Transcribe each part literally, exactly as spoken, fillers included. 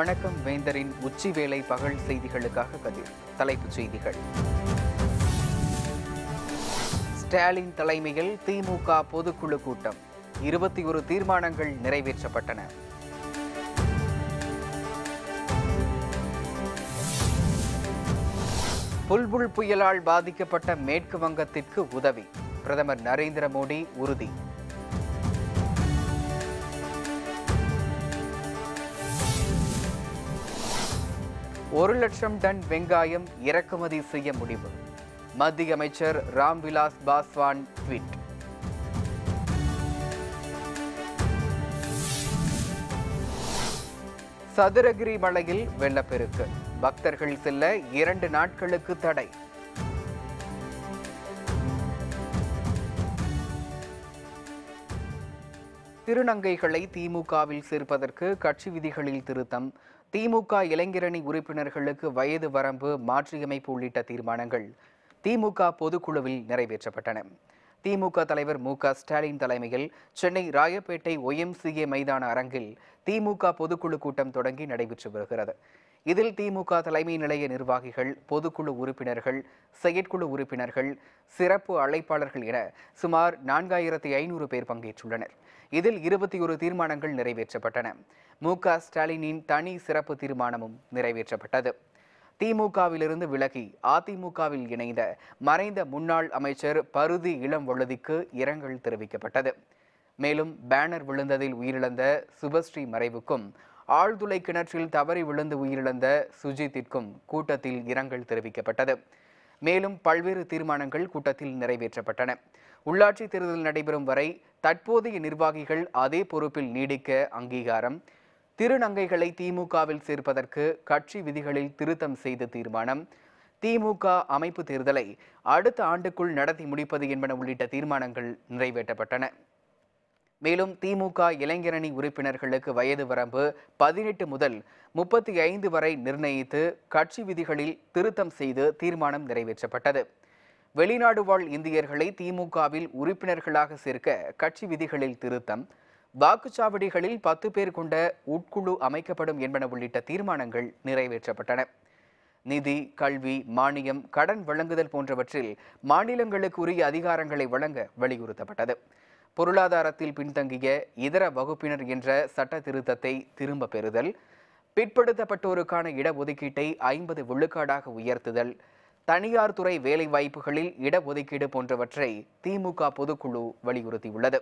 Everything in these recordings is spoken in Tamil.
வணக்கம் வேந்தரின் உச்சி வேளை பகல் செய்திகளுக்காக கதிர். தலைப்புச் செய்திகள். ஸ்டாலின் தலைமையில் திமுக பொதுக்குழு கூட்டம். இருபத்தி ஒரு தீர்மானங்கள் நிறைவேற்றப்பட்டன. புல்புல் புயலால் பாதிக்கப்பட்ட மேற்கு வங்கத்திற்கு உதவி. பிரதமர் நரேந்திர மோடி உறுதி. ஒரு லட்சம் டன் வெங்காயம் இறக்குமதி செய்ய முடிவு. மத்திய அமைச்சர் ராம்விலாஸ் பாஸ்வான் ட்வீட். சதுரகிரி மலையில் வெள்ளப்பெருக்கு. பக்தர்கள் செல்ல இரண்டு நாட்களுக்கு தடை. திருநங்கைகளை திமுகவில் சேர்ப்பதற்கு கட்சி விதிகளில் திருத்தம். திமுக இளைஞரணி உறுப்பினர்களுக்கு வயது வரம்பு மாற்றியமைப்பு உள்ளிட்ட தீர்மானங்கள் திமுக பொதுக்குழுவில் நிறைவேற்றப்பட்டன. திமுக தலைவர் மு க ஸ்டாலின் தலைமையில் சென்னை ராயப்பேட்டை ஒய்எம்சிஏ மைதான அரங்கில் திமுக பொதுக்குழு கூட்டம் தொடங்கி நடைபெற்று வருகிறது. இதில் திமுக தலைமை நிலைய நிர்வாகிகள், பொதுக்குழு உறுப்பினர்கள், செயற்குழு உறுப்பினர்கள், சிறப்பு அழைப்பாளர்கள் என சுமார் நான்காயிரத்தி ஐநூறு பேர் பங்கேற்றுள்ளனர். இதில் இருபத்தி ஒரு தீர்மானங்கள் நிறைவேற்றப்பட்டன. மு க ஸ்டாலினின் தனி சிறப்பு தீர்மானமும் நிறைவேற்றப்பட்டது. திமுகவிலிருந்து விலகி அதிமுகவில் இணைந்த மறைந்த முன்னாள் அமைச்சர் பருதி இளம்வழுதிக்கு இரங்கல் தெரிவிக்கப்பட்டது. மேலும் பேனர் விழுந்ததில் உயிரிழந்த சுபஸ்ரீ மறைவுக்கும், ஆழ்துளை கிணற்றில் தவறி விழுந்து உயிரிழந்த சுஜித்திற்கும் கூட்டத்தில் இரங்கல் தெரிவிக்கப்பட்டது. மேலும் பல்வேறு தீர்மானங்கள் கூட்டத்தில் நிறைவேற்றப்பட்டன. உள்ளாட்சி தேர்தல் நடைபெறும் வரை தற்போதைய நிர்வாகிகள் அதே பொறுப்பில் நீடிக்க அங்கீகாரம். திருநங்கைகளை திமுகவில் சேர்ப்பதற்கு கட்சி விதிகளில் திருத்தம் செய்த தீர்மானம். திமுக அமைப்பு தேர்தலை அடுத்த ஆண்டுக்குள் நடத்தி முடிப்பது என்பன உள்ளிட்ட தீர்மானங்கள் நிறைவேற்றப்பட்டன. மேலும் திமுக இளைஞரணி உறுப்பினர்களுக்கு வயது வரம்பு பதினெட்டு முதல் முப்பத்தி ஐந்து வரை நிர்ணயித்து கட்சி விதிகளில் திருத்தம் செய்து தீர்மானம் நிறைவேற்றப்பட்டது. வெளிநாடு வாழ் இந்தியர்களை திமுகவில் உறுப்பினர்களாக சேர்க்க கட்சி விதிகளில் திருத்தம். வாக்குச்சாவடிகளில் பத்து பேர் கொண்ட உட்குழு அமைக்கப்படும் என்பன உள்ளிட்ட தீர்மானங்கள் நிறைவேற்றப்பட்டன. நிதி, கல்வி, மானியம், கடன் வழங்குதல் போன்றவற்றில் மாநிலங்களுக்கு உரிய அதிகாரங்களை வழங்க வலியுறுத்தப்பட்டது. பொருளாதாரத்தில் பின்தங்கிய இதர வகுப்பினர் என்ற சட்ட திருத்தத்தை திரும்ப பெறுதல். பிற்படுத்தப்பட்டோருக்கான இடஒதுக்கீட்டை ஐம்பது விழுக்காடாக உயர்த்துதல். தனியார் துறை வேலை வாய்ப்புகளில் இடஒதுக்கீடு போன்றவற்றை திமுக பொதுக்குழு வலியுறுத்தியுள்ளது.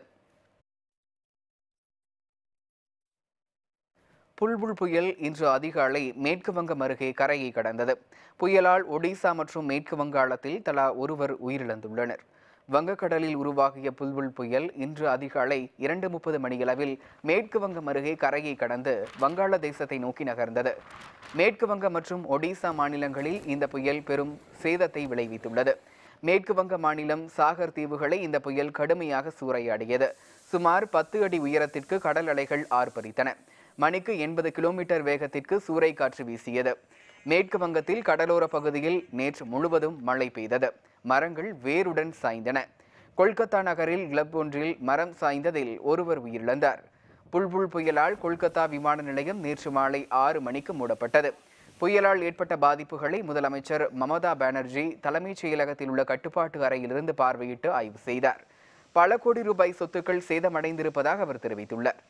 புல்புல் புயல் இன்று அதிகாலை மேற்கு வங்கம் அருகே கரையை கடந்தது. புயலால் ஒடிசா மற்றும் மேற்கு வங்காளத்தில் தலா ஒருவர் உயிரிழந்துள்ளனர். வங்கக்கடலில் உருவாகிய புல்புல் புயல் இன்று அதிகாலை இரண்டு முப்பது மணியளவில் மேற்கு வங்கம் அருகே கரையை கடந்து வங்காளதேசத்தை நோக்கி நகர்ந்தது. மேற்கு வங்கம் மற்றும் ஒடிசா மாநிலங்களில் இந்த புயல் பெரும் சேதத்தை விளைவித்துள்ளது. மேற்கு வங்க மாநிலம் சாகர் தீவுகளை இந்த புயல் கடுமையாக சூறையாடியது. சுமார் பத்து அடி உயரத்திற்கு கடல் அலைகள் ஆர்ப்பரித்தன. மணிக்கு எண்பது கிலோமீட்டர் வேகத்திற்கு சூறைக்காற்று வீசியது. மேற்கு வங்கத்தில் கடலோர பகுதியில் நேற்று முழுவதும் மழை பெய்தது. மரங்கள் வேருடன் சாய்ந்தன. கொல்கத்தா நகரில் கிளப் ஒன்றில் மரம் சாய்ந்ததில் ஒருவர் உயிரிழந்தார். புல்புல் புயலால் கொல்கத்தா விமான நிலையம் நேற்று மாலை ஆறு மணிக்கு மூடப்பட்டது. புயலால் ஏற்பட்ட பாதிப்புகளை முதலமைச்சர் மமதா பானர்ஜி தலைமைச் செயலகத்தில் உள்ள கட்டுப்பாட்டு அறையிலிருந்து பார்வையிட்டு ஆய்வு செய்தார். பல கோடி ரூபாய் சொத்துக்கள் சேதமடைந்திருப்பதாக அவர் தெரிவித்துள்ளார்.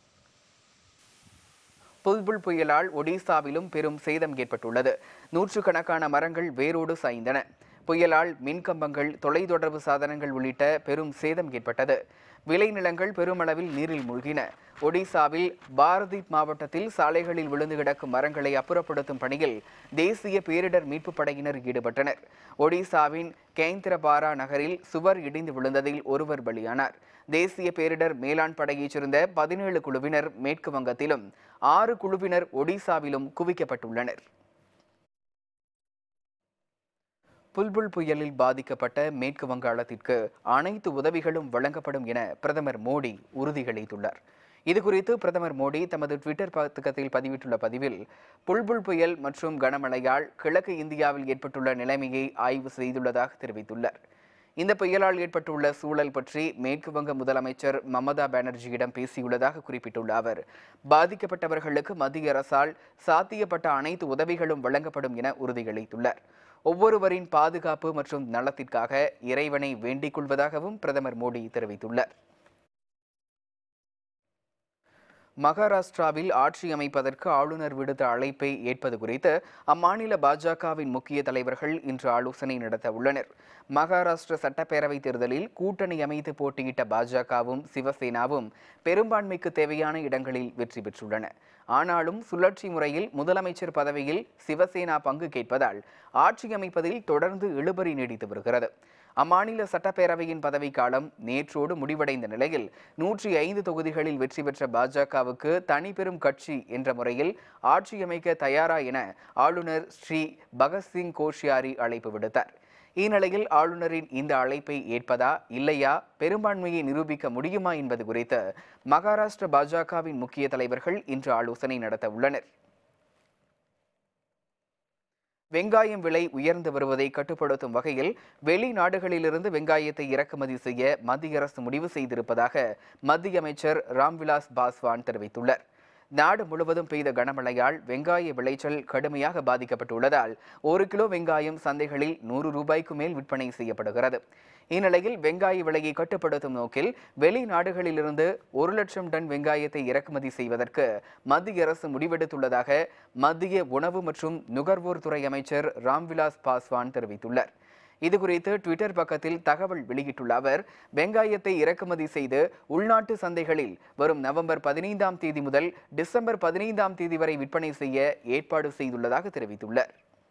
புல்புல் புயலால் ஒடிசாவிலும் பெரும் சேதம் ஏற்பட்டுள்ளது. நூற்றுக்கணக்கான மரங்கள் வேரோடு சாய்ந்தன. புயலால் மின்கம்பங்கள், தொலைத்தொடர்பு சாதனங்கள் உள்ளிட்ட பெரும் சேதம் ஏற்பட்டது. விளைநிலங்கள் பெருமளவில் நீரில் மூழ்கின. ஒடிசாவில் பாரதீப் மாவட்டத்தில் சாலைகளில் விழுந்து கிடக்கும் மரங்களை அப்புறப்படுத்தும் பணியில் தேசிய பேரிடர் மீட்பு படையினர் ஈடுபட்டனர். ஒடிசாவின் கேந்திரபாரா நகரில் சுவர் இடிந்து விழுந்ததில் ஒருவர் பலியானார். தேசிய பேரிடர் மேலாண் படையைச் சேர்ந்த பதினேழு குழுவினர் மேற்கு வங்கத்திலும் ஆறு குழுவினர் ஒடிசாவிலும் குவிக்கப்பட்டுள்ளனர். புல்புல் புயலில் பாதிக்கப்பட்ட மேற்கு வங்காளத்திற்கு அனைத்து உதவிகளும் வழங்கப்படும் என பிரதமர் மோடி உறுதியளித்துள்ளார். இதுகுறித்து பிரதமர் மோடி தமது ட்விட்டர் பக்கத்தில் பதிவிட்டுள்ள பதிவில், புல்புல் புயல் மற்றும் கனமழையால் கிழக்கு இந்தியாவில் ஏற்பட்டுள்ள நிலைமையை ஆய்வு செய்துள்ளதாக தெரிவித்துள்ளார். இந்த புயலால் ஏற்பட்டுள்ள சூழல் பற்றி மேற்கு வங்க முதலமைச்சர் மமதா பானர்ஜியிடம் பேசியுள்ளதாக குறிப்பிட்டுள்ள அவர், பாதிக்கப்பட்டவர்களுக்கு மத்திய அரசால் சாத்தியப்பட்ட அனைத்து உதவிகளும் வழங்கப்படும் என உறுதியளித்துள்ளார். ஒவ்வொருவரின் பாதுகாப்பு மற்றும் நலத்திற்காக இறைவனை வேண்டிக் கொள்வதாகவும் பிரதமர் மோடி தெரிவித்துள்ளார். மகாராஷ்டிராவில் ஆட்சி அமைப்பதற்கு ஆளுநர் விடுத்த அழைப்பை ஏற்பது குறித்து அம்மாநில பாஜகவின் முக்கிய தலைவர்கள் இன்று ஆலோசனை நடத்த உள்ளனர். மகாராஷ்டிர சட்டப்பேரவை தேர்தலில் கூட்டணி அமைத்து போட்டியிட்ட பாஜகவும் சிவசேனாவும் பெரும்பான்மைக்கு தேவையான இடங்களில் வெற்றி பெற்றுள்ளன. ஆனாலும் சுழற்சி முறையில் முதலமைச்சர் பதவியில் சிவசேனா பங்கு கேட்பதால் ஆட்சி அமைப்பதில் தொடர்ந்து இழுபறி நீடித்து வருகிறது. அம்மாநில சட்டப்பேரவையின் பதவிக்காலம் நேற்றோடு முடிவடைந்த நிலையில் நூற்றி ஐந்து தொகுதிகளில் வெற்றி பெற்ற பாஜகவுக்கு தனி பெரும் கட்சி என்ற முறையில் ஆட்சி அமைக்க தயாரா என ஆளுநர் ஸ்ரீ பகத்சிங் கோஷ்யாரி அழைப்பு விடுத்தார். இந்நிலையில் ஆளுநரின் இந்த அழைப்பை ஏற்பதா இல்லையா, பெரும்பான்மையை நிரூபிக்க முடியுமா என்பது குறித்து மகாராஷ்டிர பாஜகவின் முக்கிய தலைவர்கள் இன்று ஆலோசனை நடத்த உள்ளனர். வெங்காயம் விலை உயர்ந்து வருவதை கட்டுப்படுத்தும் வகையில் வெளிநாடுகளிலிருந்து வெங்காயத்தை இறக்குமதி செய்ய மத்திய அரசு முடிவு செய்திருப்பதாக மத்திய அமைச்சர் ராம்விலாஸ் பாஸ்வான் தெரிவித்துள்ளார். நாடு முழுவதும் பெய்த கனமழையால் வெங்காய விளைச்சல் கடுமையாக பாதிக்கப்பட்டுள்ளதால் ஒரு கிலோ வெங்காயம் சந்தைகளில் நூறு ரூபாய்க்கு மேல் விற்பனை செய்யப்படுகிறது. இந்நிலையில் வெங்காய விலையை கட்டுப்படுத்தும் நோக்கில் வெளிநாடுகளிலிருந்து ஒரு லட்சம் டன் வெங்காயத்தை இறக்குமதி செய்வதற்கு மத்திய அரசு முடிவெடுத்துள்ளதாக மத்திய உணவு மற்றும் நுகர்வோர் துறை அமைச்சர் ராம்விலாஸ் பாஸ்வான் தெரிவித்துள்ளார். இதுகுறித்து ட்விட்டர் பக்கத்தில் தகவல் வெளியிட்டுள்ள அவர், வெங்காயத்தை இறக்குமதி செய்து உள்நாட்டு சந்தைகளில் வரும் நவம்பர் பதினைந்தாம் தேதி முதல் டிசம்பர் பதினைந்தாம் தேதி வரை விற்பனை செய்ய ஏற்பாடு செய்துள்ளதாக தெரிவித்துள்ளார்.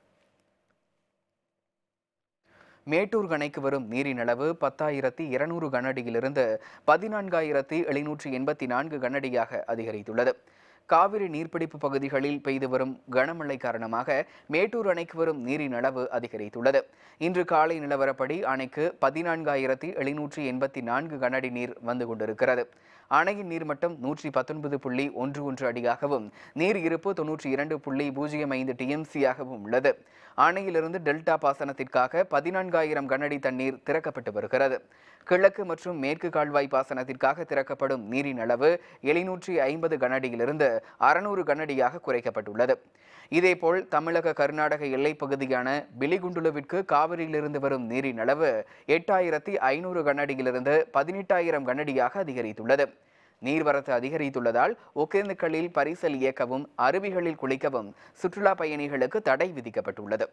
மேட்டூர் அணைக்கு வரும் நீரின் அளவு பத்தாயிரத்தி இருநூறு கனஅடியிலிருந்து பதினான்காயிரத்தி எழுநூற்றி எண்பத்தி நான்கு கனஅடியாக அதிகரித்துள்ளது. காவிரி நீர்பிடிப்பு பகுதிகளில் பெய்து வரும் கனமழை காரணமாக மேட்டூர் அணைக்கு வரும் நீரின் அளவு அதிகரித்துள்ளது. இன்று காலை நிலவரப்படி அணைக்கு பதினான்காயிரத்தி எழுநூற்றி எண்பத்தி நான்கு கனஅடி நீர் வந்து கொண்டிருக்கிறது. அணையின் நீர்மட்டம் நூற்றி பத்தொன்பது புள்ளி ஒன்று ஒன்று அடியாகவும் நீர் இருப்பு தொன்னூற்றி இரண்டு புள்ளி பூஜ்ஜியம் ஐந்து டிஎம்சியாகவும் உள்ளது. அணையிலிருந்து டெல்டா பாசனத்திற்காக பதினான்காயிரம் கனஅடி தண்ணீர் திறக்கப்பட்டு வருகிறது. கிழக்கு மற்றும் மேற்கு கால்வாய் பாசனத்திற்காக திறக்கப்படும் நீரின் அளவு எழுநூற்றி ஐம்பது கனஅடியிலிருந்து அறுநூறு கனஅடியாக குறைக்கப்பட்டுள்ளது. இதேபோல் தமிழக கர்நாடக எல்லைப் பகுதியான பிலிகுண்டுலுவிற்கு காவிரியிலிருந்து வரும் நீரின் அளவு எட்டாயிரத்தி ஐநூறு கனஅடியிலிருந்து பதினெட்டாயிரம் கனஅடியாக அதிகரித்துள்ளது. நீர்வரத்து அதிகரித்துள்ளதால் ஒகேனக்கலில் பரிசல் இயக்கவும் அருவிகளில் குளிக்கவும் சுற்றுலா பயணிகளுக்கு தடை விதிக்கப்பட்டுள்ளது.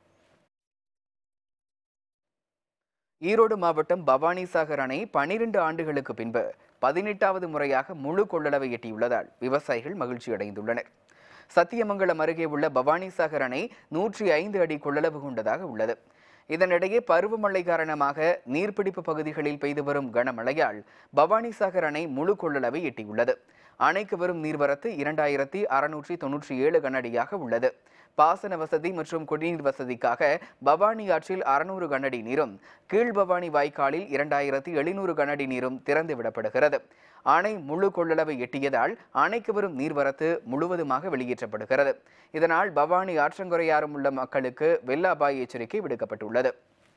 ஈரோடு மாவட்டம் பவானிசாகர் அணை பனிரெண்டு ஆண்டுகளுக்கு பின்பு பதினெட்டாவது முறையாக முழு கொள்ளளவை எட்டியுள்ளதால் விவசாயிகள் மகிழ்ச்சி அடைந்துள்ளனர். சத்தியமங்கலம் அருகே உள்ள பவானிசாகர் அணை நூற்றி ஐந்து அடி கொள்ளளவு கொண்டதாக உள்ளது. இதனிடையே பருவமழை காரணமாக நீர்பிடிப்பு பகுதிகளில் பெய்து வரும் கனமழையால் பவானிசாகர் அணை முழு கொள்ளளவை எட்டியுள்ளது. அணைக்கு வரும் நீர்வரத்து இரண்டாயிரத்தி அறுநூற்றி தொன்னூற்றி ஏழு கனஅடியாக உள்ளது. பாசன வசதி மற்றும் குடிநீர் வசதிக்காக பவானி ஆற்றில் அறுநூறு கனஅடி நீரும் கீழ்பவானி வாய்க்காலில் இரண்டாயிரத்தி எழுநூறு கனஅடி நீரும் திறந்து விடப்படுகிறது. அணை முழு கொள்ளளவை எட்டியதால் அணைக்கு வரும் நீர்வரத்து முழுவதுமாக வெளியேற்றப்படுகிறது. இதனால் பவானி ஆற்றங்கரையாரும் உள்ள மக்களுக்கு வெள்ள அபாய எச்சரிக்கை விடுக்கப்பட்டுள்ளது.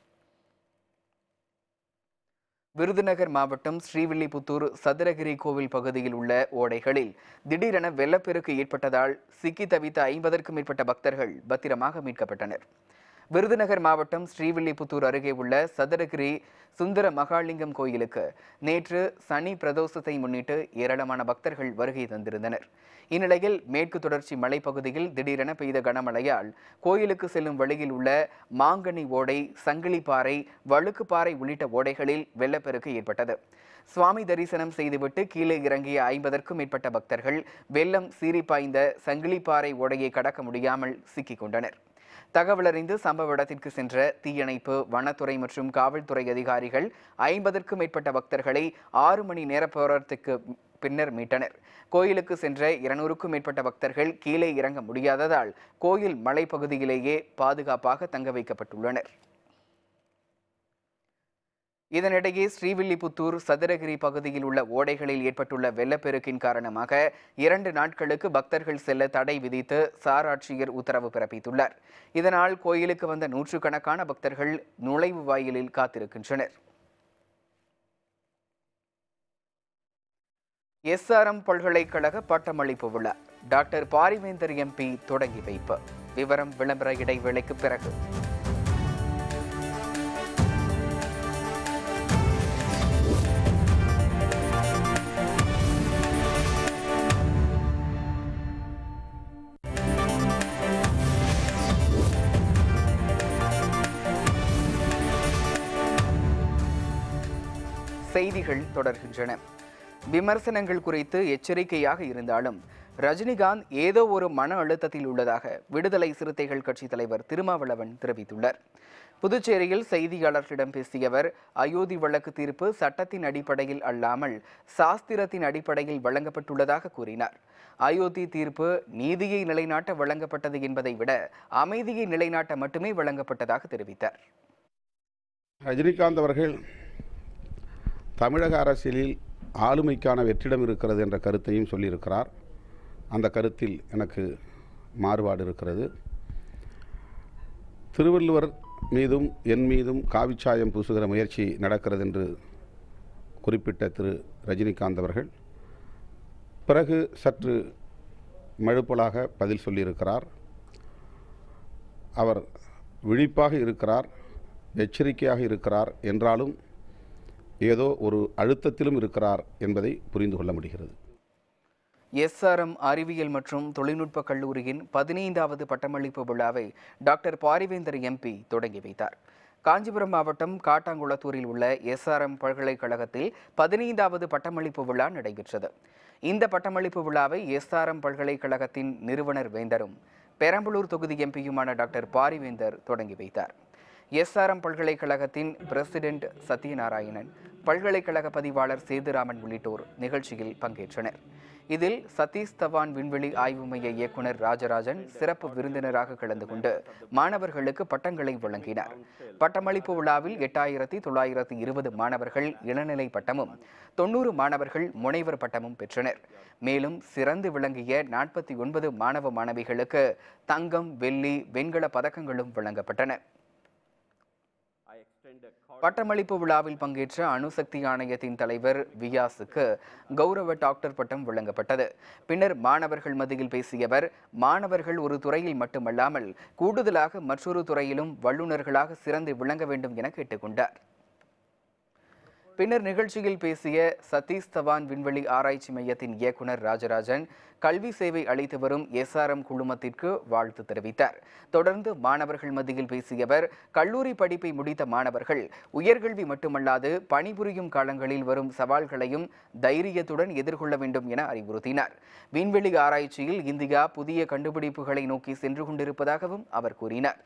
விருதுநகர் மாவட்டம் ஸ்ரீவில்லிபுத்தூர் சதுரகிரி கோவில் பகுதியில் உள்ள ஓடைகளில் திடீரென வெள்ளப்பெருக்கு ஏற்பட்டதால் சிக்கி தவித்த ஐம்பதற்கும் மேற்பட்ட பக்தர்கள் பத்திரமாக மீட்கப்பட்டனர். விருதுநகர் மாவட்டம் ஸ்ரீவில்லிபுத்தூர் அருகே உள்ள சதுரகிரி சுந்தர மகாலிங்கம் கோயிலுக்கு நேற்று சனி பிரதோஷத்தை முன்னிட்டு ஏராளமான பக்தர்கள் வருகை தந்திருந்தனர். இந்நிலையில் மேற்கு தொடர்ச்சி மலைப்பகுதியில் திடீரென பெய்த கனமழையால் கோயிலுக்கு செல்லும் வழியில் உள்ள மாங்கனி ஓடை, சங்கிலிப்பாறை, வழுக்குப்பாறை உள்ளிட்ட ஓடைகளில் வெள்ளப்பெருக்கு ஏற்பட்டது. சுவாமி தரிசனம் செய்துவிட்டு கீழே இறங்கிய ஐம்பதற்கும் மேற்பட்ட பக்தர்கள் வெள்ளம் சீறி பாய்ந்த சங்கிலிப்பாறை ஓடையை கடக்க முடியாமல் சிக்கிக் கொண்டனர். தகவலறிந்து சம்பவ இடத்திற்கு சென்ற தீயணைப்பு, வனத்துறை மற்றும் காவல்துறை அதிகாரிகள் ஐம்பதற்கும் மேற்பட்ட பக்தர்களை ஆறு மணி நேர போராட்டத்துக்கு பின்னர் மீட்டனர். கோயிலுக்கு சென்ற இருநூறுக்கும் மேற்பட்ட பக்தர்கள் கீழே இறங்க முடியாததால் கோயில் மலைப்பகுதியிலேயே பாதுகாப்பாக தங்க வைக்கப்பட்டுள்ளனர். இதனிடையே ஸ்ரீவில்லிபுத்தூர் சதுரகிரி பகுதியில் உள்ள ஓடைகளில் ஏற்பட்டுள்ள வெள்ளப்பெருக்கின் காரணமாக இரண்டு நாட்களுக்கு பக்தர்கள் செல்ல தடை விதித்து சார் ஆட்சியர் உத்தரவு பிறப்பித்துள்ளார். இதனால் கோயிலுக்கு வந்த நூற்றுக்கணக்கான பக்தர்கள் நுழைவு வாயிலில் காத்திருக்கின்றனர். எஸ்ஆர்எம் பல்கலைக்கழக பட்டமளிப்பு விழா டாக்டர் பாரிவேந்தர் எம்பி தொடங்கி வைப்பு. விவரம் விளம்பர இடைவேளைக்கு பிறகு. செய்திகள் தொடர்கின்றன. விமர்சனங்கள் குறித்து எச்சரிக்கையாக இருந்தாலும் ரஜினிகாந்த் ஏதோ ஒரு மன அழுத்தத்தில் உள்ளதாக விடுதலை சிறுத்தைகள் கட்சி தலைவர் திருமாவளவன் தெரிவித்துள்ளார். புதுச்சேரியில் செய்தியாளர்களிடம் பேசிய அவர், அயோத்தி வழக்கு தீர்ப்பு சட்டத்தின் அடிப்படையில் அல்லாமல் சாஸ்திரத்தின் அடிப்படையில் வழங்கப்பட்டுள்ளதாக கூறினார். அயோத்தி தீர்ப்பு நீதியை நிலைநாட்ட வழங்கப்பட்டது என்பதை விட அமைதியை நிலைநாட்ட மட்டுமே வழங்கப்பட்டதாக தெரிவித்தார். ரஜினிகாந்த் அவர்கள் தமிழக அரசியலில் ஆளுமைக்கான வெற்றிடம் இருக்கிறது என்ற கருத்தையும் சொல்லியிருக்கிறார். அந்த கருத்தில் எனக்கு மாறுபாடு இருக்கிறது. திருவள்ளுவர் மீதும் என் மீதும் காவிச்சாயம் பூசுகிற முயற்சி நடக்கிறது என்று குறிப்பிட்ட திரு ரஜினிகாந்த் அவர்கள் பிறகு சற்று மழுப்பலாக பதில் சொல்லியிருக்கிறார். அவர் விழிப்பாக இருக்கிறார், எச்சரிக்கையாக இருக்கிறார் என்றாலும் ஏதோ ஒரு அழுத்தத்திலும் இருக்கிறார் என்பதை புரிந்து கொள்ள முடிகிறது. எஸ்ஆர்எம் அறிவியல் மற்றும் தொழில்நுட்ப கல்லூரியின் பதினைந்தாவது பட்டமளிப்பு விழாவை டாக்டர் பாரிவேந்தர் எம்பி தொடங்கி வைத்தார். காஞ்சிபுரம் மாவட்டம் காட்டாங்குளத்தூரில் உள்ள எஸ்ஆர்எம் பல்கலைக்கழகத்தில் பதினைந்தாவது பட்டமளிப்பு விழா நடைபெற்றது. இந்த பட்டமளிப்பு விழாவை எஸ்ஆர்எம் பல்கலைக்கழகத்தின் நிறுவனர் வேந்தரும் பெரம்பலூர் தொகுதி எம்பியுமான டாக்டர் பாரிவேந்தர் தொடங்கி வைத்தார். எஸ்ஆர்எம் பல்கலைக்கழகத்தின் பிரசிடென்ட் சத்யநாராயணன், பல்கலைக்கழக பதிவாளர் சேதுராமன் உள்ளிட்டோர் நிகழ்ச்சியில் பங்கேற்றனர். இதில் சதீஷ் தவான் விண்வெளி ஆய்வு மைய இயக்குனர் ராஜராஜன் சிறப்பு விருந்தினராக கலந்து கொண்டு மாணவர்களுக்கு பட்டங்களை வழங்கினார். பட்டமளிப்பு விழாவில் எட்டாயிரத்தி தொள்ளாயிரத்தி இருபது மாணவர்கள் இளநிலை பட்டமும் தொன்னூறு மாணவர்கள் முனைவர் பட்டமும் பெற்றனர். மேலும் சிறந்து விளங்கிய நாற்பத்தி ஒன்பது மாணவ மாணவிகளுக்கு தங்கம், வெள்ளி, வெண்கல பதக்கங்களும் வழங்கப்பட்டன. பட்டமளிப்பு விழாவில் பங்கேற்ற அணுசக்தி ஆணையத்தின் தலைவர் வியாஸுக்கு கௌரவ டாக்டர் பட்டம் வழங்கப்பட்டது. பின்னர் மாணவர்கள் மத்தியில் பேசிய அவர், மாணவர்கள் ஒரு துறையில் மட்டுமல்லாமல் கூடுதலாக மற்றொரு துறையிலும் வல்லுநர்களாக சிறந்து விளங்க வேண்டும் என கேட்டுக்கொண்டார். பின்னர் நிகழ்ச்சியில் பேசிய சதீஷ் தவான் விண்வெளி ஆராய்ச்சி மையத்தின் இயக்குனர் ராஜராஜன், கல்வி சேவை அளித்து வரும் எஸ்ஆர்எம் குழுமத்திற்கு வாழ்த்து தெரிவித்தார். தொடர்ந்து மாணவர்கள் மத்தியில் பேசிய அவர், கல்லூரி படிப்பை முடித்த மாணவர்கள் உயர்கல்வி மட்டுமல்லாது பணிபுரியும் காலங்களில் வரும் சவால்களையும் தைரியத்துடன் எதிர்கொள்ள வேண்டும் என அறிவுறுத்தினார். விண்வெளி ஆராய்ச்சியில் இந்தியா புதிய கண்டுபிடிப்புகளை நோக்கி சென்று கொண்டிருப்பதாகவும் அவர் கூறினார்.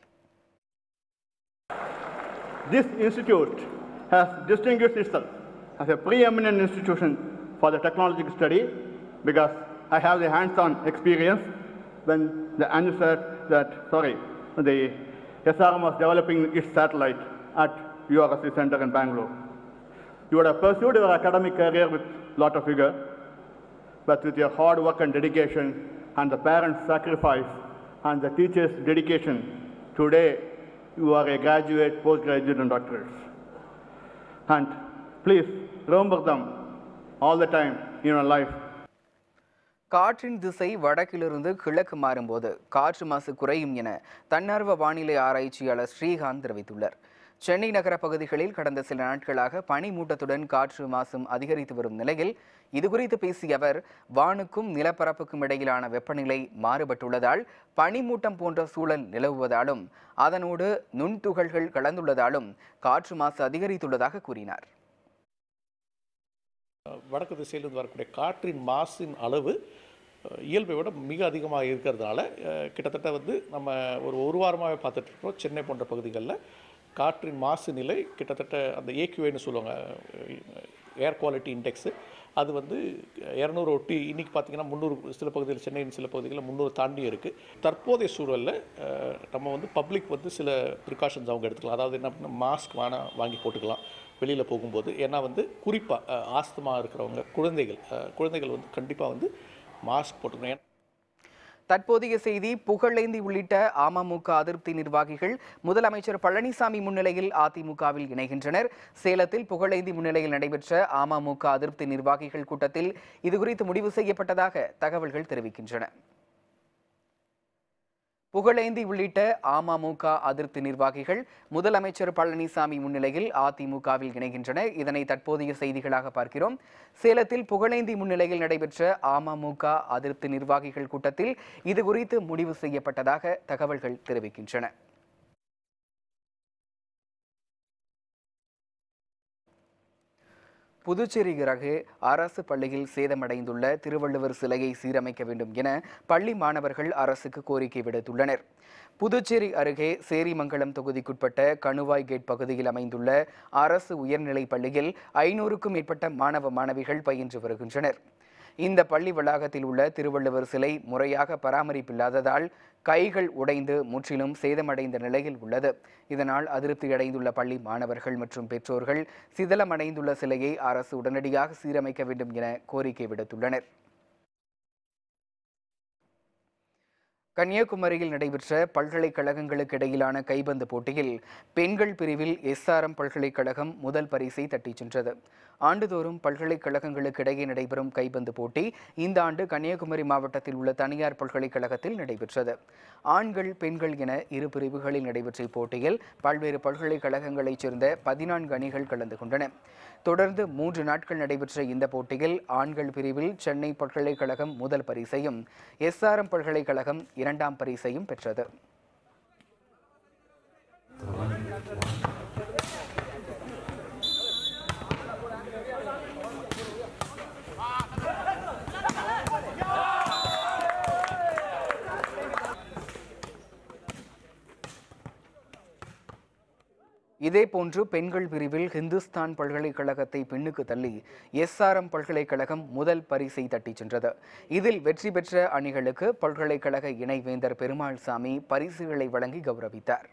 This institute has distinguished itself as a preeminent institution for the technological study because I have the hands-on experience when the answer that, sorry, the S R M was developing its satellite at U R S C Center in Bangalore. You would have pursued your academic career with a lot of vigor, but with your hard work and dedication and the parents' sacrifice and the teachers' dedication, today you are a graduate, postgraduate and doctorates. And please remember them all the time in your life. காற்றின் திசை வடக்கிலிருந்து கிழக்கு மாறும்போது காற்று மாசு குறையும் என தன்னார்வ வானிலை ஆராய்ச்சியாளர் ஸ்ரீகாந்த் தெரிவித்துள்ளார். சென்னை நகர பகுதிகளில் கடந்த சில நாட்களாக பனிமூட்டத்துடன் காற்று மாசும் அதிகரித்து வரும் நிலையில் இதுகுறித்து பேசிய அவர், வானுக்கும் நிலப்பரப்புக்கும் இடையிலான வெப்பநிலை மாறுபட்டுள்ளதால் பனிமூட்டம் போன்ற சூழல் நிலவுவதாலும் அதனோடு நுண்துகள்கள் கலந்துள்ளதாலும் காற்று மாசு அதிகரித்துள்ளதாக கூறினார். வடக்கு திசையிலிருந்து வரக்கூடிய காற்றின் மாசின் அளவு இயல்பை விட மிக அதிகமாக இருக்கிறதுனால கிட்டத்தட்ட வந்து நம்ம ஒரு ஒரு வாரமாகவே பார்த்துட்டு இருக்கோம். சென்னை போன்ற பகுதிகளில் காற்றின் மாசு நிலை கிட்டத்தட்ட அந்த ஏக்யூஐன்னு சொல்லுவாங்க, ஏர் குவாலிட்டி இண்டெக்ஸு, அது வந்து இரநூறு ஒட்டி இன்றைக்கி பார்த்திங்கன்னா முந்நூறு, சில பகுதியில் சென்னையின் சில பகுதிகளில் முந்நூறு தாண்டி இருக்குது. தற்போதைய சூழலில் நம்ம வந்து பப்ளிக் வந்து சில ப்ரிகாஷன்ஸ் அவங்க எடுத்துக்கலாம். அதாவது என்ன பண்ணால் மாஸ்க் வேணால் வாங்கி போட்டுக்கலாம், வெளியில் போகும்போது. ஏன்னா வந்து குறிப்பாக ஆஸ்துமா இருக்கிறவங்க, குழந்தைகள் குழந்தைகள் வந்து கண்டிப்பாக வந்து மாஸ்க் போட்டுக்கணும். தற்போதைய செய்தி. புகழேந்தி உள்ளிட்ட அமமுக அதிருப்தி நிர்வாகிகள் முதலமைச்சர் பழனிசாமி முன்னிலையில் அதிமுகவில் இணைகின்றனர். சேலத்தில் புகழேந்தி முன்னிலையில் நடைபெற்ற அமமுக அதிருப்தி நிர்வாகிகள் கூட்டத்தில் இதுகுறித்து முடிவு செய்யப்பட்டதாக தகவல்கள் தெரிவிக்கின்றன. புகழேந்தி உள்ளிட்ட அமமுக அதிருப்தி நிர்வாகிகள் முதலமைச்சர் பழனிசாமி முன்னிலையில் அதிமுகவில் இணைகின்றனர். இதனை தற்போதைய செய்திகளாக பார்க்கிறோம். சேலத்தில் புகழேந்தி முன்னிலையில் நடைபெற்ற அமமுக அதிருப்தி நிர்வாகிகள் கூட்டத்தில் இதுகுறித்து முடிவு செய்யப்பட்டதாக தகவல்கள் தெரிவிக்கின்றன. புதுச்சேரி அருகே அரசு பள்ளியில் சேதமடைந்துள்ள திருவள்ளுவர் சிலையை சீரமைக்க வேண்டும் என பள்ளி மாணவர்கள் அரசுக்கு கோரிக்கை விடுத்துள்ளனர். புதுச்சேரி அருகே சேரிமங்கலம் தொகுதிக்குட்பட்ட கணுவாய் கேட் பகுதியில் அமைந்துள்ள அரசு உயர்நிலைப் பள்ளியில் ஐநூறுக்கும் மேற்பட்ட மாணவ மாணவிகள் பயின்று வருகின்றனர். இந்த பள்ளி வளாகத்தில் உள்ள திருவள்ளுவர் சிலை முறையாக பராமரிப்பில்லாததால் கைகள் உடைந்து முற்றிலும் சேதமடைந்த நிலையில் உள்ளது. இதனால் அதிருப்தியடைந்துள்ள பள்ளி மாணவர்கள் மற்றும் பெற்றோர்கள் சிதலமடைந்துள்ள சிலையை அரசு உடனடியாக சீரமைக்க வேண்டும் என கோரிக்கை விடுத்துள்ளனர். கன்னியாகுமரியில் நடைபெற்ற பல்கலைக்கழகங்களுக்கு இடையிலான கைபந்து போட்டியில் பெண்கள் பிரிவில் எஸ்ஆர்எம் பல்கலைக்கழகம் முதல் பரிசை தட்டிச் சென்றது. ஆண்டுதோறும் பல்கலைக்கழகங்களுக்கு இடையே நடைபெறும் கைபந்து போட்டி இந்த ஆண்டு கன்னியாகுமரி மாவட்டத்தில் உள்ள தனியார் பல்கலைக்கழகத்தில் நடைபெற்றது. ஆண்கள் பெண்கள் என இரு பிரிவுகளில் நடைபெற்ற இப்போட்டியில் பல்வேறு பல்கலைக்கழகங்களைச் சேர்ந்த பதினான்கு அணிகள் கலந்து கொண்டன. தொடர்ந்து மூன்று நாட்கள் நடைபெற்ற இந்த போட்டியில் ஆண்கள் பிரிவில் சென்னை பல்கலைக்கழகம் முதல் பரிசையும் எஸ்ஆர்எம் பல்கலைக்கழகம் இரண்டாம் பரிசையும் பெற்றது. இதேபோன்று பெண்கள் பிரிவில் ஹிந்துஸ்தான் பல்கலைக்கழகத்தை பின்னுக்கு தள்ளி எஸ்ஆர்எம் பல்கலைக்கழகம் முதல் பரிசை தட்டிச் சென்றது. இதில் வெற்றி பெற்ற அணிகளுக்கு பல்கலைக்கழக இணைவேந்தர் பெருமாள் சாமி பரிசுகளை வழங்கி கௌரவித்தார்.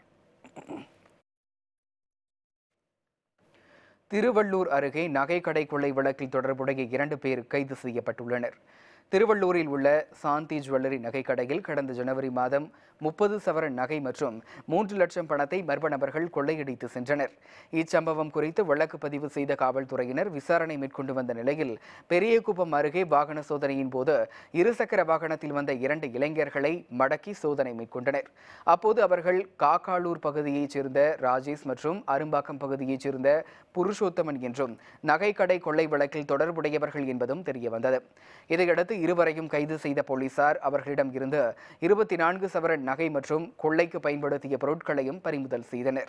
திருவள்ளூர் அருகே நகைக்கடை கொள்ளை வழக்கில் தொடர்புடைய இரண்டு பேர் கைது செய்யப்பட்டுள்ளனர். திருவள்ளூரில் உள்ள சாந்தி ஜுவல்லரி நகைக்கடையில் கடந்த ஜனவரி மாதம் முப்பது சவரன் நகை மற்றும் மூன்று லட்சம் பணத்தை மர்ம நபர்கள் கொள்ளையடித்து சென்றனர். இச்சம்பவம் குறித்து வழக்கு பதிவு செய்த காவல்துறையினர் விசாரணை மேற்கொண்டு வந்த நிலையில் பெரியகுப்பம் அருகே வாகன சோதனையின் போது இருசக்கர வாகனத்தில் வந்த இரண்டு இளைஞர்களை மடக்கி சோதனை மேற்கொண்டனர். அப்போது அவர்கள் காக்காலூர் பகுதியைச் சேர்ந்த ராஜேஷ் மற்றும் அரும்பாக்கம் பகுதியைச் சேர்ந்த புருஷோத்தமன் என்றும் நகைக்கடை கொள்ளை வழக்கில் தொடர்புடையவர்கள் என்பதும் தெரியவந்தது. இதையடுத்து இருவரையும் கைது செய்த போலீசார் அவர்களிடம் இருந்து இருபத்தி நான்கு சவரன் நகை மற்றும் கொள்ளைக்கு பயன்படுத்திய பொருட்களையும் பறிமுதல் செய்தனர்.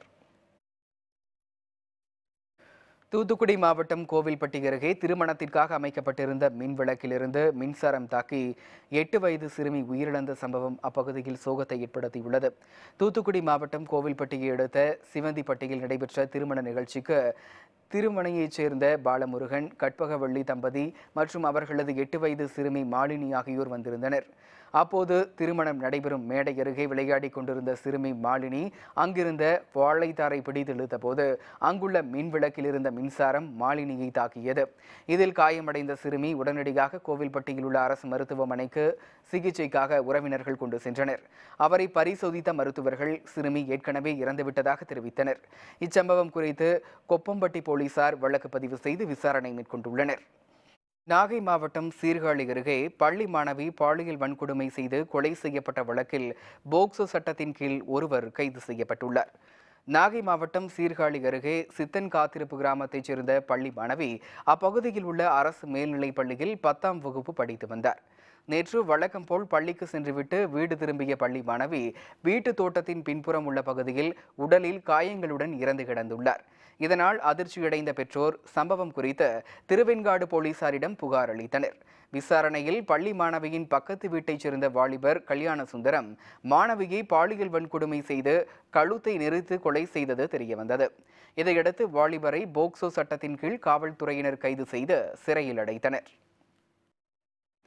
தூத்துக்குடி மாவட்டம் கோவில்பட்டி அருகே திருமணத்திற்காக அமைக்கப்பட்டிருந்த மின் விளக்கிலிருந்து மின்சாரம் தாக்கி எட்டு வயது சிறுமி உயிரிழந்த சம்பவம் அப்பகுதியில் சோகத்தை ஏற்படுத்தியுள்ளது. தூத்துக்குடி மாவட்டம் கோவில்பட்டியை அடுத்த சிவந்திப்பட்டியில் நடைபெற்ற திருமண நிகழ்ச்சிக்கு திருமணையைச் சேர்ந்த பாலமுருகன், கற்பகவள்ளி தம்பதி மற்றும் அவர்களது எட்டு வயது சிறுமி மாலினி ஆகியோர் வந்திருந்தனர். அப்போது திருமணம் நடைபெறும் மேடை அருகே விளையாடி கொண்டிருந்த சிறுமி மாலினி அங்கிருந்த வாழைத்தாரை பிடித்து இழுத்த போது அங்குள்ள மின் விளக்கில் இருந்த மின்சாரம் மாலினியை தாக்கியது. இதில் காயமடைந்த சிறுமி உடனடியாக கோவில்பட்டியில் உள்ள அரசு மருத்துவமனைக்கு சிகிச்சைக்காக உறவினர்கள் கொண்டு சென்றனர். அவரை பரிசோதித்த மருத்துவர்கள் சிறுமி ஏற்கனவே இறந்துவிட்டதாக தெரிவித்தனர். இச்சம்பவம் குறித்து கொப்பம்பட்டி போலீசார் வழக்கு பதிவு செய்து விசாரணை மேற்கொண்டுள்ளனர். நாகை மாவட்டம் சீர்காழி அருகே பள்ளி மாணவி பாலியல் வன்கொடுமை செய்து கொலை செய்யப்பட்ட வழக்கில் போக்சோ சட்டத்தின் கீழ் ஒருவர் கைது செய்யப்பட்டுள்ளார். நாகை மாவட்டம் சீர்காழி அருகே சித்தன் காத்திருப்பு கிராமத்தைச் சேர்ந்த பள்ளி மாணவி அப்பகுதியில் உள்ள அரசு மேல்நிலைப் பள்ளியில் பத்தாம் வகுப்பு படித்து வந்தார். நேற்று வழக்கம் போல் பள்ளிக்கு சென்றுவிட்டு வீடு திரும்பிய பள்ளி மாணவி வீட்டு தோட்டத்தின் பின்புறம் உள்ள பகுதியில் உடலில் காயங்களுடன் இறந்து கிடந்துள்ளார். இதனால் அதிர்ச்சியடைந்த பெற்றோர் சம்பவம் குறித்து திருவெண்காடு போலீசாரிடம் புகார் அளித்தனர். விசாரணையில் பள்ளி மாணவியின் பக்கத்து வீட்டைச் சேர்ந்த வாலிபர் கல்யாண சுந்தரம் மாணவியை பாலியல் வன்கொடுமை செய்து கழுத்தை நெரித்து கொலை செய்தது தெரியவந்தது. இதையடுத்து வாலிபரை போக்சோ சட்டத்தின் கீழ் காவல்துறையினர் கைது செய்து சிறையில் அடைத்தனர்.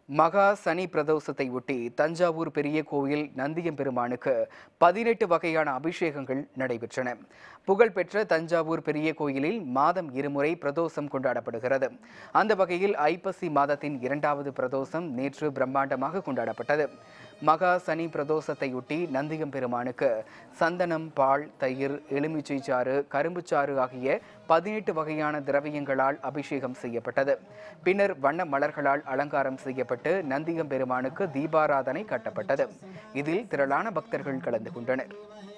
மகா சனி பிரதோஷத்தை ஒட்டி தஞ்சாவூர் பெரிய கோயில் நந்தியம்பெருமானுக்கு பதினெட்டு வகையான அபிஷேகங்கள் நடைபெற்றன. புகழ்பெற்ற தஞ்சாவூர் பெரிய கோயிலில் மாதம் இருமுறை பிரதோஷம் கொண்டாடப்படுகிறது. அந்த வகையில் ஐப்பசி மாதத்தின் இரண்டாவது பிரதோஷம் நேற்று பிரம்மாண்டமாக கொண்டாடப்பட்டது. மகா சனி பிரதோஷத்தையொட்டி நந்தியம்பெருமானுக்கு சந்தனம், பால், தயிர், எலுமிச்சை சாறு, கரும்புச்சாறு ஆகிய பதினெட்டு வகையான திரவியங்களால் அபிஷேகம் செய்யப்பட்டது. பின்னர் வண்ண மலர்களால் அலங்காரம் செய்யப்பட்டு நந்தியம்பெருமானுக்கு தீபாராதனை கட்டப்பட்டது. இதில் திரளான பக்தர்கள் கலந்து கொண்டனர்.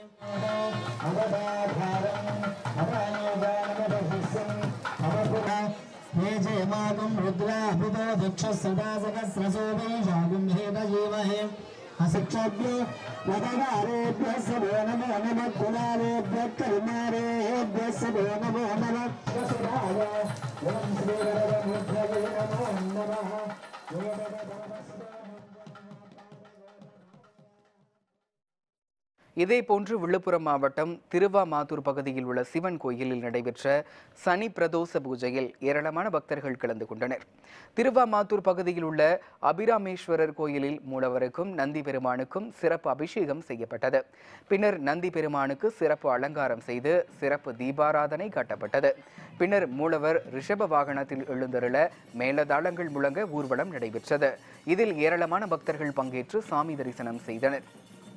இதேபோன்று விழுப்புரம் மாவட்டம் திருவாமாத்தூர் பகுதியில் உள்ள சிவன் கோயிலில் நடைபெற்ற சனி பிரதோஷ பூஜையில் ஏராளமான பக்தர்கள் கலந்து கொண்டனர். திருவாமாத்தூர் பகுதியில் உள்ள அபிராமேஸ்வரர் கோயிலில் மூலவருக்கும் நந்தி பெருமானுக்கும் சிறப்பு அபிஷேகம் செய்யப்பட்டது. பின்னர் நந்தி பெருமானுக்கு சிறப்பு அலங்காரம் செய்து சிறப்பு தீபாராதனை காட்டப்பட்டது. பின்னர் மூலவர் ரிஷப வாகனத்தில் எழுந்தருள மேலதாளங்கள் முழங்க ஊர்வலம் நடைபெற்றது. இதில் ஏராளமான பக்தர்கள் பங்கேற்று சாமி தரிசனம் செய்தனர்.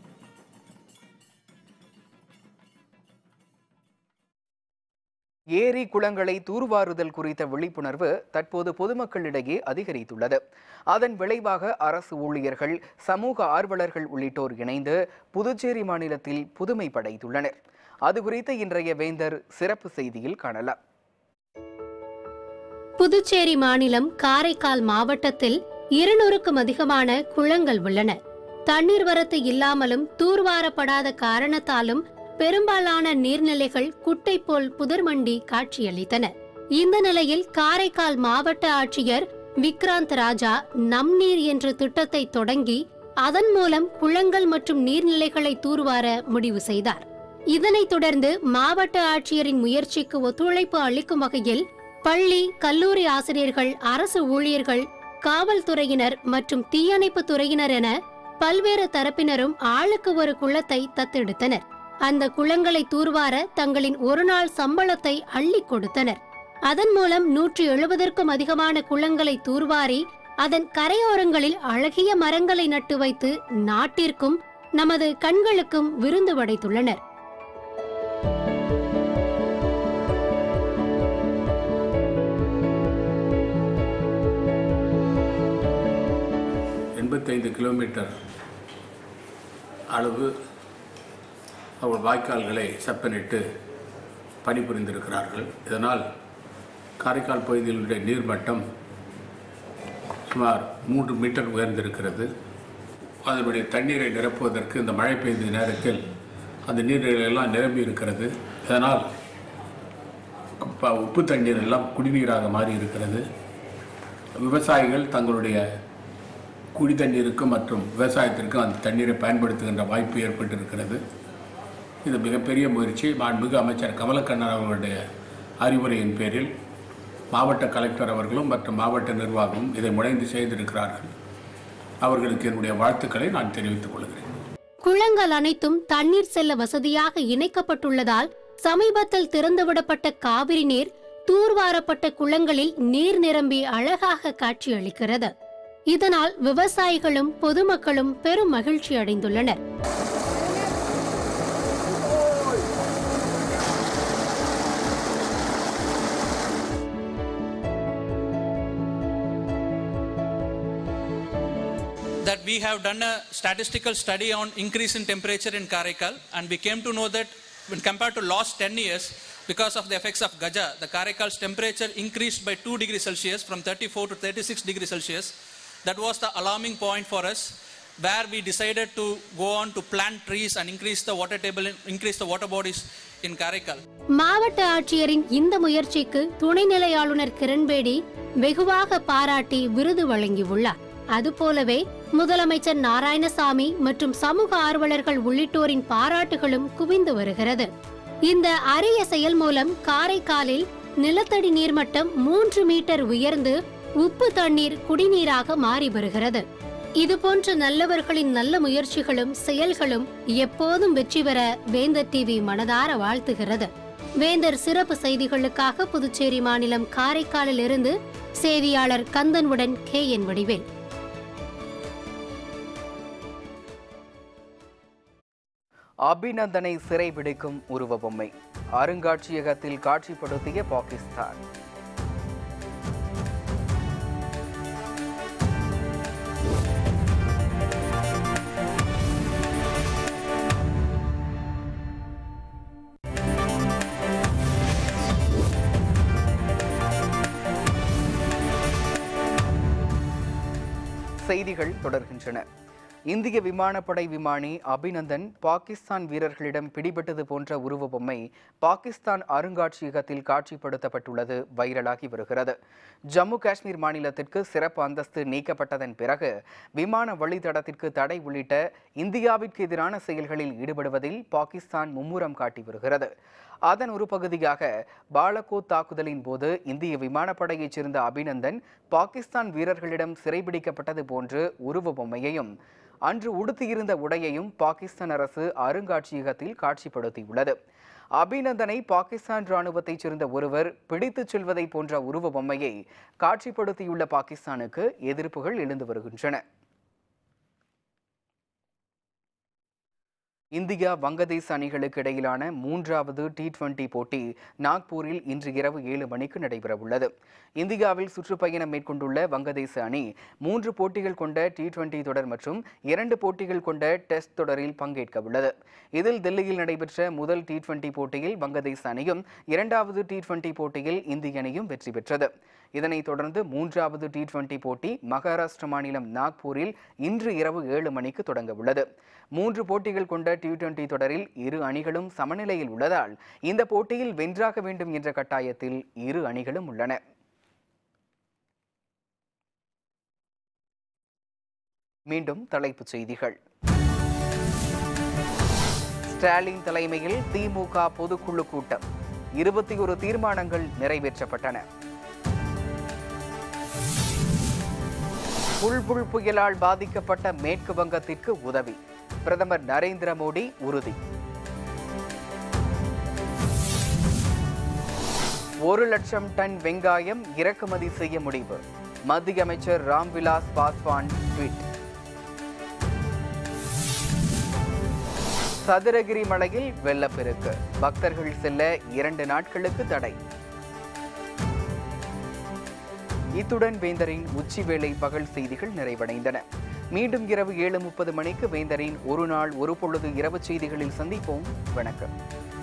ஏரி குளங்களை தூர்வாருதல் குறித்த விழிப்புணர்வு தற்போது பொதுமக்களிடையே அதிகரித்துள்ளது. அதன் விளைவாக அரசு ஊழியர்கள், சமூக ஆர்வலர்கள் உள்ளிட்டோர் இணைந்து புதுச்சேரி மாநிலத்தில் புதுமை படைத்துள்ளனர். அது குறித்த இன்றைய வேந்தர் சிறப்பு செய்தியில் காணலாம். புதுச்சேரி மாநிலம் காரைக்கால் மாவட்டத்தில் இருநூறுக்கும் அதிகமான குளங்கள் உள்ளன. தண்ணீர் வரத்து இல்லாமலும் தூர்வாரப்படாத காரணத்தாலும் பெரும்பாலான நீர்நிலைகள் குட்டை போல் புதர்மண்டி காட்சியளித்தன. இந்த நிலையில் காரைக்கால் மாவட்ட ஆட்சியர் விக்ராந்த் ராஜா நம் நீர் என்ற திட்டத்தை தொடங்கி அதன் மூலம் குளங்கள் மற்றும் நீர்நிலைகளை தூர்வார முடிவு செய்தார். இதனைத் தொடர்ந்து மாவட்ட ஆட்சியரின் முயற்சிக்கு ஒத்துழைப்பு அளிக்கும் வகையில் பள்ளி, கல்லூரி ஆசிரியர்கள், அரசு ஊழியர்கள், காவல்துறையினர் மற்றும் தீயணைப்பு துறையினர் என பல்வேறு தரப்பினரும் ஆளுக்கு ஒரு குளத்தை தத்தெடுத்தனர். அந்த குளங்களை தூர்வார தங்களின் ஒரு நாள் சம்பளத்தை அள்ளி கொடுத்தனர். அதன் மூலம் நூற்றி எழுபதற்கும் அதிகமான குளங்களை தூர்வாரி அதன் கரையோரங்களில் அழகிய மரங்களை நட்டு வைத்து நாட்டிற்கும் நமது கண்களுக்கும் விருந்து படைத்துள்ளனர். எண்பத்தைந்து கிலோமீட்டர் அளவு அவர்கள் வாய்க்கால்களை செப்பனிட்டு பணிபுரிந்திருக்கிறார்கள். இதனால் காரைக்கால் பகுதியிலுடைய நீர்மட்டம் சுமார் மூன்று மீட்டர் உயர்ந்திருக்கிறது. அதனுடைய தண்ணீரை நிரப்புவதற்கு இந்த மழை பெய்த நேரத்தில் அந்த நீர்நிலைகள் எல்லாம் நிரம்பி இருக்கிறது. இதனால் உப்பு தண்ணீர் எல்லாம் குடிநீராக மாறி இருக்கிறது. விவசாயிகள் தங்களுடைய குடி தண்ணீருக்கு மற்றும் விவசாயத்திற்கு அந்த தண்ணீரை பயன்படுத்துகின்ற வாய்ப்பு ஏற்பட்டிருக்கிறது. இது மிகப்பெரிய முயற்சி. மாண்புமிகு அமைச்சர் கமலக்கண்ணன் அவர்களுடைய அறிவுரையின் பேரில் மாவட்ட கலெக்டர் அவர்களும் மற்றும் மாவட்ட நிர்வாகமும் இதை முனைந்து செய்திருக்கிறார்கள். அவர்களுக்கு என்னுடைய வாழ்த்துக்களை நான் தெரிவித்துக் கொள்கிறேன். குளங்கள் அனைத்தும் தண்ணீர் செல்ல வசதியாக இணைக்கப்பட்டுள்ளதால் சமீபத்தில் திறந்துவிடப்பட்ட காவிரி நீர் தூர்வாரப்பட்ட குளங்களில் நீர் நிரம்பி அழகாக காட்சியளிக்கிறது. இதனால் விவசாயிகளும் பொதுமக்களும் பெரும் மகிழ்ச்சி அடைந்துள்ளனர். That we have done a statistical study on increase in temperature in Karaikal, and we came to know that when compared to last ten years, because of the effects of Gaja, the Karaikal's temperature increased by two degrees Celsius from thirty-four to thirty-six degrees Celsius. That was the alarming point for us, where we decided to go on to plant trees and increase the water table, increase the water bodies in Karaikal. மாவட்ட ஆட்சியரின் இந்த முயற்சிக்கு துணைநிலை ஆளுநர் கிரண்பேடி வெகுவாக பாராட்டி விருது வழங்கியுள்ளார். அதுபோலவே முதலமைச்சர் நாராயணசாமி மற்றும் சமூக ஆர்வலர்கள் உள்ளிட்டோரின் பாராட்டுகளும் குவிந்து வருகிறது. இந்த அரிய செயல் மூலம் காரைக்காலில் நிலத்தடி நீர்மட்டம் மூன்று மீட்டர் உயர்ந்து உப்பு தண்ணீர் குடிநீராக மாறி வருகிறது. இதுபோன்ற நல்லவர்களின் நல்ல முயற்சிகளும் செயல்களும் எப்போதும் வெற்றி பெற வேந்தர் டிவி மனதார வாழ்த்துகிறது. வேந்தர் சிறப்பு செய்திகளுக்காக புதுச்சேரி மாநிலம் காரைக்காலில் இருந்து செய்தியாளர் கந்தனுடன் கே என் வடிவேல். அபிநந்தனை சிறைபிடிக்கும் உருவ பொம்மை அருங்காட்சியகத்தில் காட்சிப்படுத்திய பாகிஸ்தான். செய்திகள் தொடர்கின்றன. இந்திய விமானப்படை விமானி அபிநந்தன் பாகிஸ்தான் வீரர்களிடம் பிடிபட்டது போன்ற உருவ பொம்மை பாகிஸ்தான் அருங்காட்சியகத்தில் காட்சிப்படுத்தப்பட்டுள்ளது வைரலாகி வருகிறது. ஜம்மு காஷ்மீர் மாநிலத்திற்கு சிறப்பு அந்தஸ்து நீக்கப்பட்டதன் பிறகு விமான வழித்தடத்திற்கு தடை உள்ளிட்ட இந்தியாவிற்கு எதிரான செயல்களில் ஈடுபடுவதில் பாகிஸ்தான் மும்முரம் காட்டி வருகிறது. அதன் ஒரு பகுதியாக பாலகோட் தாக்குதலின் போது இந்திய விமானப்படையைச் சேர்ந்த அபிநந்தன் பாகிஸ்தான் வீரர்களிடம் சிறைபிடிக்கப்பட்டது போன்று உருவ பொம்மையையும் அன்று உடுத்தியிருந்த உடையையும் பாகிஸ்தான் அரசு அருங்காட்சியகத்தில் காட்சிப்படுத்தியுள்ளது. அபிநந்தனை பாகிஸ்தான் ராணுவத்தைச் சேர்ந்த ஒருவர் பிடித்துச் செல்வதை போன்ற உருவ பொம்மையை காட்சிப்படுத்தியுள்ள பாகிஸ்தானுக்கு எதிர்ப்புகள் எழுந்து வருகின்றன. இந்தியா வங்கதேச அணிகளுக்கு இடையிலான மூன்றாவது டி டுவெண்டி போட்டி நாக்பூரில் இன்று இரவு ஏழு மணிக்கு நடைபெறவுள்ளது. இந்தியாவில் சுற்றுப்பயணம் மேற்கொண்டுள்ள வங்கதேச அணி மூன்று போட்டிகள் கொண்ட டி டுவெண்டி தொடர் மற்றும் இரண்டு போட்டிகள் கொண்ட டெஸ்ட் தொடரில் பங்கேற்க உள்ளது. இதில் தில்லியில் நடைபெற்ற முதல் டி டுவெண்டி போட்டியில் வங்கதேச அணியும் இரண்டாவது டி டுவெண்டி போட்டியில் இந்திய அணியும் வெற்றி பெற்றது. இதனைத் தொடர்ந்து மூன்றாவது டி டுவெண்டி போட்டி மகாராஷ்டிர மாநிலம் நாக்பூரில் இன்று இரவு ஏழு மணிக்கு தொடங்க உள்ளது. மூன்று போட்டிகள் கொண்ட டி டுவெண்டி தொடரில் இரு அணிகளும் சமநிலையில் உள்ளதால் இந்த போட்டியில் வென்றாக வேண்டும் என்ற கட்டாயத்தில் இரு அணிகளும் உள்ளன. மீண்டும் தலைப்புச் செய்திகள். ஸ்டாலின் தலைமையில் திமுக பொதுக்குழு கூட்டம், இருபத்தி ஒரு தீர்மானங்கள் நிறைவேற்றப்பட்டன. புல்புல் புயலால் பாதிக்கப்பட்ட மேற்கு வங்கத்திற்கு உதவி, பிரதமர் நரேந்திர மோடி உறுதி. ஒரு லட்சம் டன் வெங்காயம் இறக்குமதி செய்ய முடிவு, மத்திய அமைச்சர் ராம்விலாஸ் பாஸ்வான் ட்வீட். சதுரகிரி மலையில் வெள்ளப்பெருக்கு, பக்தர்கள் செல்ல இரண்டு நாட்களுக்கு தடை. இத்துடன் வேந்தரின் உச்சிவேளை பகல் செய்திகள் நிறைவடைந்தன. மீண்டும் இரவு ஏழு முப்பது மணிக்கு வேந்தரின் ஒரு நாள் ஒரு பொழுது இரவு செய்திகளில் சந்திப்போம். வணக்கம்.